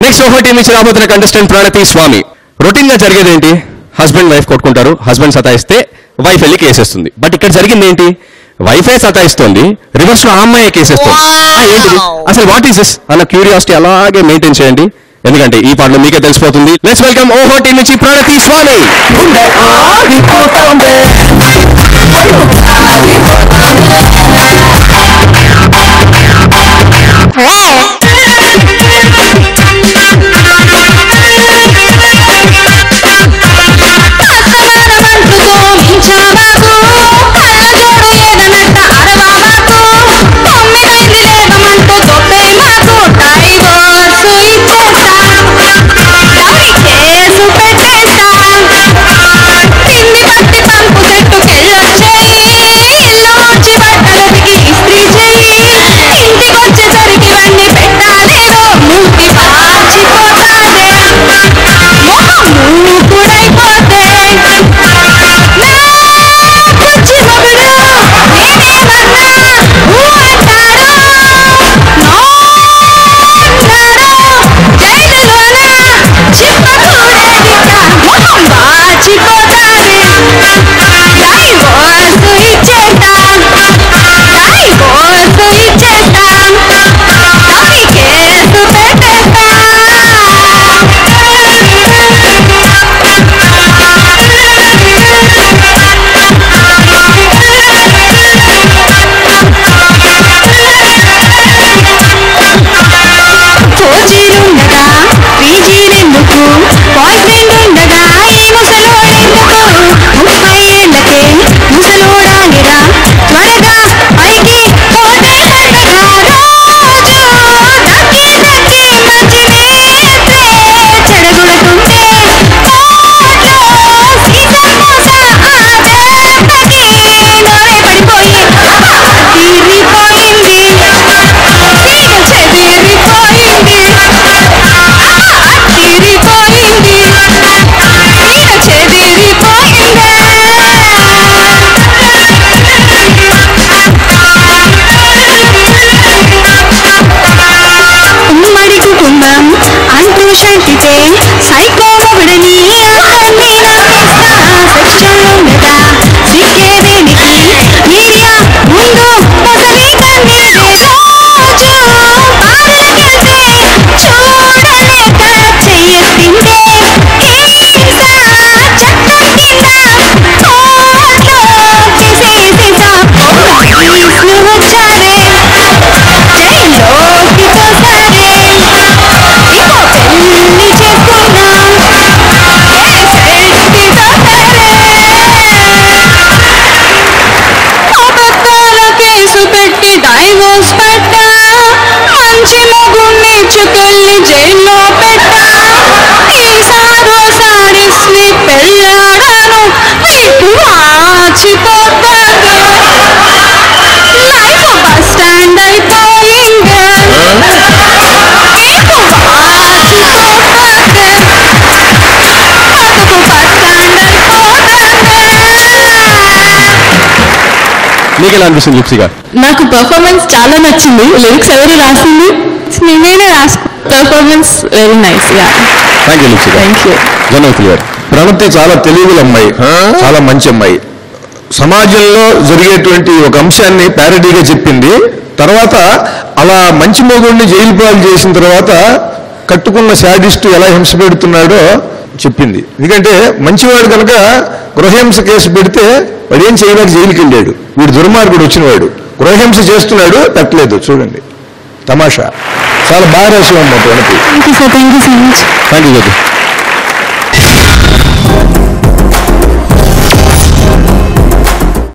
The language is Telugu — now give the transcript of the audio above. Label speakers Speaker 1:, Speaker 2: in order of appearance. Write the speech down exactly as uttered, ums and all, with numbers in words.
Speaker 1: నెక్స్ట్ ఓహో టీం నుంచి రాబోతున్న కంటెస్టెంట్ ప్రణతి స్వామి. రొటీన్ గా జరిగేది ఏంటి? హస్బెండ్ వైఫ్ కొట్టుకుంటారు, హస్బెండ్ సతాయిస్తే వైఫ్ వెళ్ళి కేసేస్తుంది. బట్ ఇక్కడ జరిగింది ఏంటి? వైఫే సతాయిస్తుంది, రివర్స్ లో ఆ అమ్మాయి కేసేస్తుంది. ఏంటిది అసలు? వాట్ ఈస్ దిస్ అన్న క్యూరియాసిటీ అలాగే మెయింటైన్ చేయండి, ఎందుకంటే ఈ పాటలో మీకే తెలిసిపోతుంది. లెట్స్ వెల్కమ్ ఓహో టీం నుంచి ప్రణతి స్వామి. మీకు ఎలా అనిపిస్తుంది లిప్సీ గారు?
Speaker 2: నాకు పర్ఫార్మెన్స్ చాలా నచ్చింది. లిరిక్స్ ఎవరు రాసింది? నేనే రాసు. Performance very nice. Yeah
Speaker 1: thank you Lipsy garu.
Speaker 2: Thank you.
Speaker 1: జనవరి గారు.
Speaker 3: ప్రణతి చాలా తెలివిగల అమ్మాయి, చాలా మంచి అమ్మాయి. సమాజంలో జరిగేటువంటి ఒక అంశాన్ని ప్యారడీగా చెప్పింది. తర్వాత అలా మంచి మొగుడిని జైలు పాలు చేసిన తర్వాత కట్టుకున్న శాడిస్టు ఎలా హింస పెడుతున్నాడో చెప్పింది. ఎందుకంటే మంచివాడు కనుక గృహహింస కేసు పెడితే వాడు ఏం చేయలేక జైలుకి వెళ్ళాడు. వీడు దుర్మార్గుడు వచ్చినవాడు గృహహింస చేస్తున్నాడు, పెట్టలేదు. చూడండి తమాషా. చాలా బాగా రాసి అమ్మ Pranathi.
Speaker 2: Thank you sir. Thank you so much.
Speaker 1: Thank you.